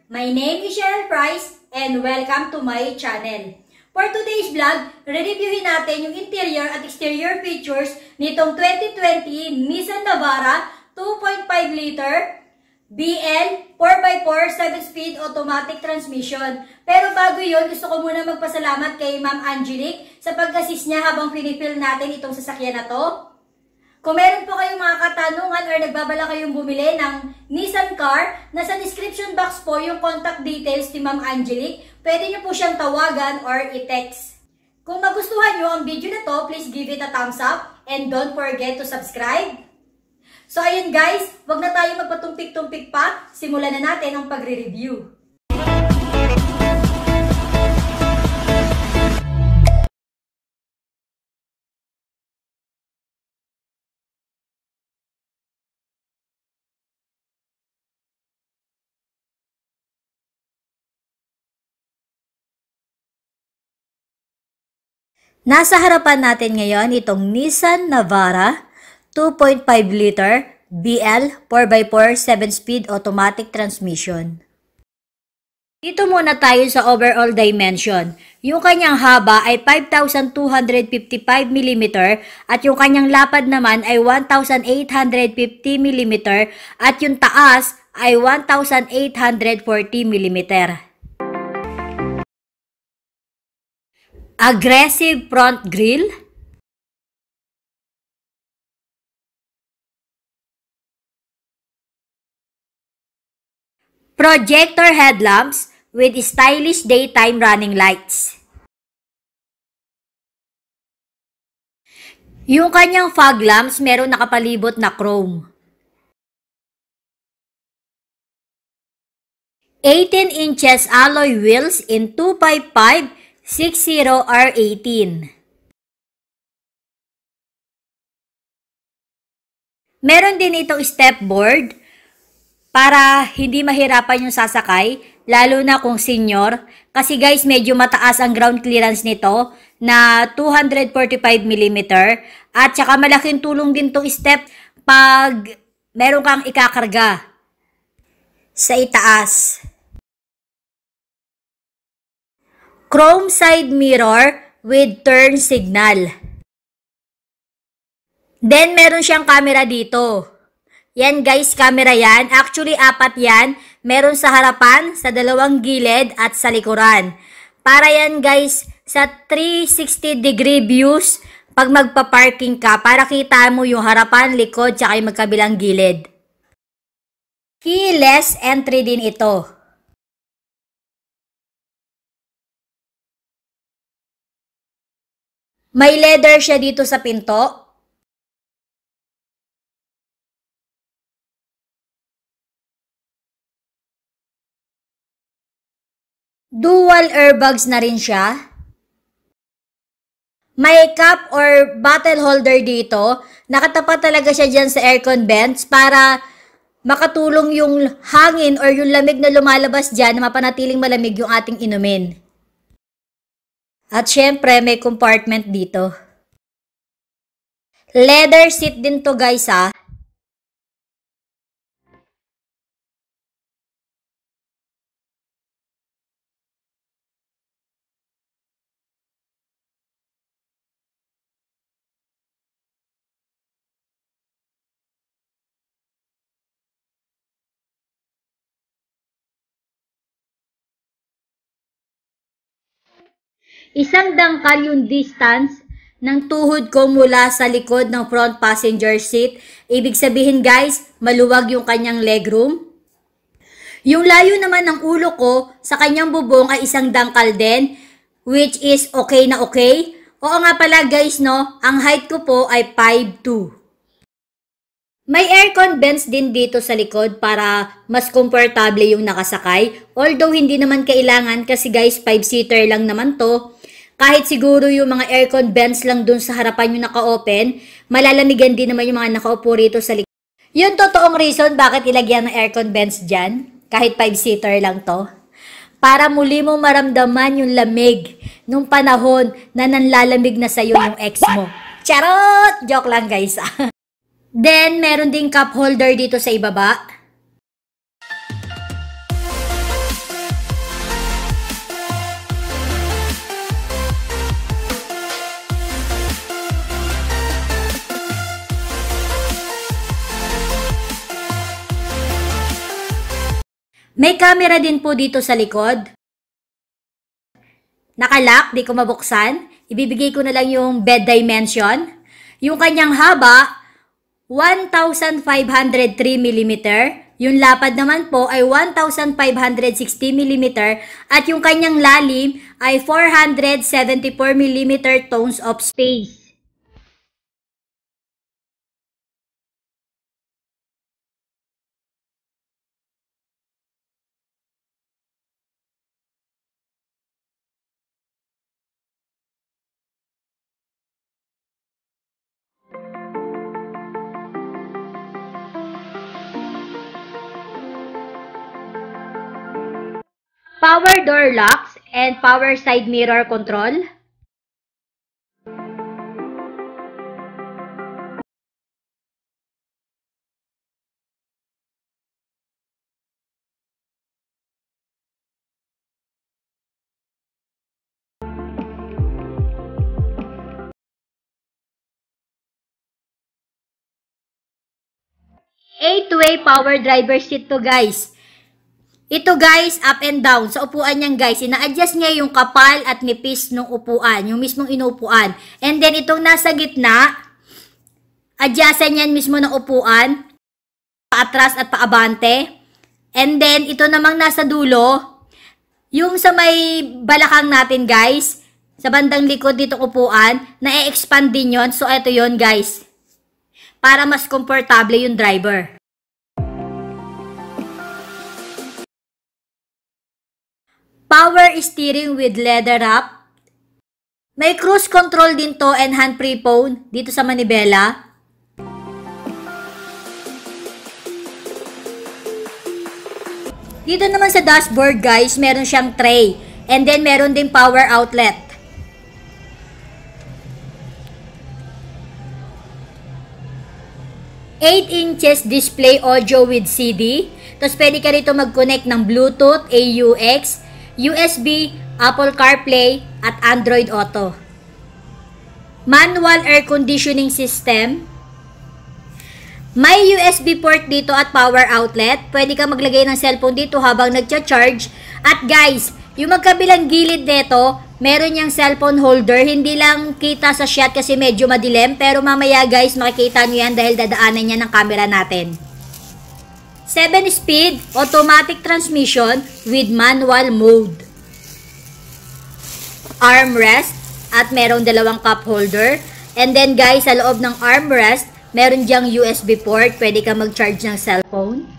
My name is Cheryl Price and welcome to my channel. For today's vlog, re-reviewin natin yung interior at exterior features nitong 2020 Nissan Navara 2.5 liter BL 4x4 7-speed automatic transmission. Pero bago yun, gusto ko muna magpasalamat kay Ma'am Angelique sa pag-assist niya habang pinipil natin itong sasakyan na to. Kung meron po kayong mga katanungan or nagbabala kayong bumili ng Nissan car, nasa description box po yung contact details ni Ma'am Angelique. Pwede niyo po siyang tawagan or i-text. Kung magustuhan niyo ang video na to, please give it a thumbs up and don't forget to subscribe. So ayun guys, wag na tayo magpatumpik-tumpik pa. Simulan na natin ang pagre-review. Nasa harapan natin ngayon itong Nissan Navara 2.5 liter BL 4x4 7-speed automatic transmission. Dito muna tayo sa overall dimension. Yung kanyang haba ay 5,255 mm at yung kanyang lapad naman ay 1,850 mm at yung taas ay 1,840 mm. Aggressive front grille, projector headlamps with stylish daytime running lights. Yung kanyang fog lamps meron nakapalibot na chrome. 18 inches alloy wheels in 255 60R18. Meron din itong stepboard para hindi mahirapan yung sasakay, lalo na kung senior. Kasi guys, medyo mataas ang ground clearance nito na 245 mm at saka malaking tulong din itong step pag meron kang ikakarga sa itaas. Chrome side mirror with turn signal. Then, meron siyang camera dito. Yan guys, camera yan. Actually, 4 yan. Meron sa harapan, sa dalawang gilid, at sa likuran. Para yan guys, sa 360 degree views, pag magpa-parking ka, para kita mo yung harapan, likod, tsaka yung magkabilang gilid. Keyless entry din ito. May leather siya dito sa pinto. Dual airbags na rin siya. May cup or bottle holder dito. Nakatapat talaga siya dyan sa aircon vents para makatulong yung hangin or yung lamig na lumalabas dyan na mapanatiling malamig yung ating inumin. At syempre, may compartment dito. Leather seat din to guys ha. Isang dangkal yung distance ng tuhod ko mula sa likod ng front passenger seat. Ibig sabihin guys, maluwag yung kanyang legroom. Yung layo naman ng ulo ko sa kanyang bubong ay isang dangkal din, which is okay na okay. Oo nga pala guys no, ang height ko po ay 5'2". May aircon vents din dito sa likod para mas komportable yung nakasakay. Although hindi naman kailangan kasi guys 5-seater lang naman to. Kahit siguro yung mga aircon vents lang dun sa harapan yung naka-open, malalamigan din naman yung mga nakaupo rito sa likod. Yung totoong reason bakit ilagyan ng aircon vents dyan, kahit 5-seater lang to, para muli mo maramdaman yung lamig nung panahon na nanlalamig na sa'yo yung ex mo. Charot! Joke lang guys. Then, meron ding cup holder dito sa ibaba. May camera din po dito sa likod. Nakalock, di ko mabuksan. Ibibigay ko na lang yung bed dimension. Yung kanyang haba, 1,503 mm. Yung lapad naman po ay 1,560 mm. At yung kanyang lalim ay 474 mm tones of space. Power door locks and power side mirror control. Eight-way power driver seat to guys. Ito guys, up and down. Sa upuan niyan guys, ina-adjust niya yung kapal at nipis ng upuan, yung mismong inuupuan. And then itong nasa gitna, adjustan yan mismo ng upuan, paatras at paabante. And then ito namang nasa dulo, yung sa may balakang natin guys, sa bandang likod dito upuan, na-expand din yon. So ito yon guys, para mas komportable yung driver. Power steering with leather wrap. May cruise control din to and hand-free phone dito sa manibela. Dito naman sa dashboard guys, meron siyang tray. And then meron din power outlet. Eight inches display audio with CD. Tapos pwede ka rito mag-connect ng Bluetooth, AUX, USB, Apple CarPlay, at Android Auto. Manual air conditioning system. May USB port dito at power outlet. Pwede ka maglagay ng cellphone dito habang nagcha-charge. At guys, yung magkabilang gilid nito, meron yung cellphone holder. Hindi lang kita sa shot kasi medyo madilim. Pero mamaya guys, makikita nyo yan dahil dadaanan niya ng camera natin. 7-speed automatic transmission with manual mode. Armrest at merong dalawang cup holder. And then guys, sa loob ng armrest, meron diyang USB port. Pwede ka mag-charge ng cellphone.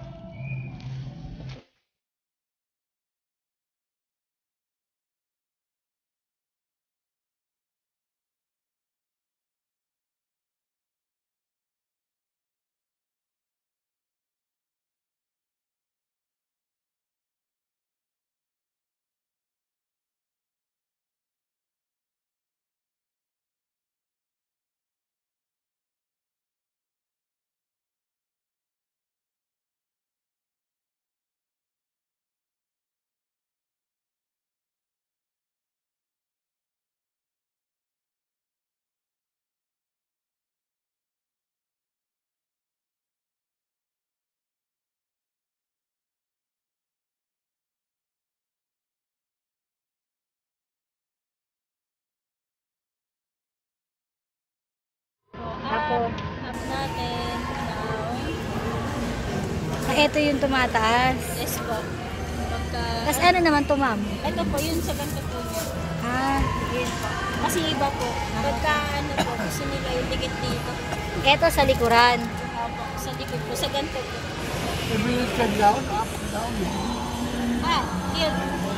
Up natin. Down. Ito yung tumataas. Yes po. Pagka... Tapos ano naman to ma'am? Ito po, yun sa ganito po niya. Yun po. Kasi iba po. Pagka ano po, gusto nila yung dikit dito. Ito sa likuran. Opo, sa likod po. Sa ganito po. Every can down, up, down. Yun.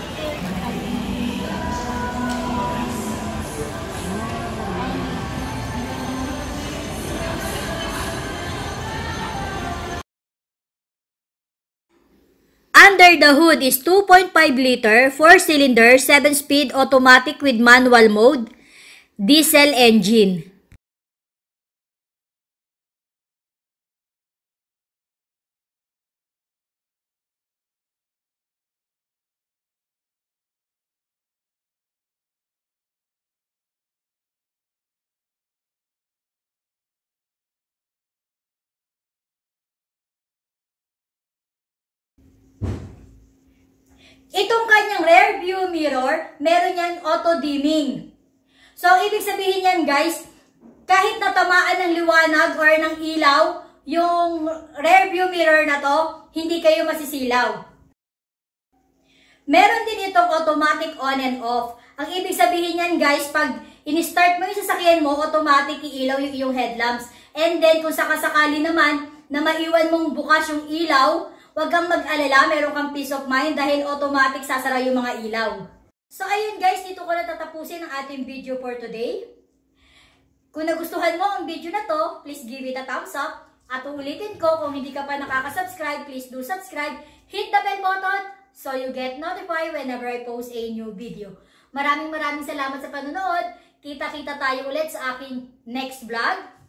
Under the hood is 2.5 liter, 4-cylinder, 7-speed automatic with manual mode, diesel engine. kanyang rear view mirror, meron yan auto-dimming. So, ibig sabihin yan guys, kahit natamaan ng liwanag or ng ilaw, yung rear view mirror na to, hindi kayo masisilaw. Meron din itong automatic on and off. Ang ibig sabihin yan guys, pag in-start mo yung sasakyan mo, automatic iilaw yung iyong headlamps. And then, kung sakasakali naman na maiwan mong bukas yung ilaw, huwag kang mag-alala, meron kang peace of mind dahil automatic sasara yung mga ilaw. So, ayun guys, dito ko na tatapusin ang ating video for today. Kung nagustuhan mo ang video na to, please give it a thumbs up. At uulitin ko, kung hindi ka pa nakaka-subscribe, please do subscribe. Hit the bell button so you get notified whenever I post a new video. Maraming salamat sa panonood. Kita-kita tayo ulit sa aking next vlog.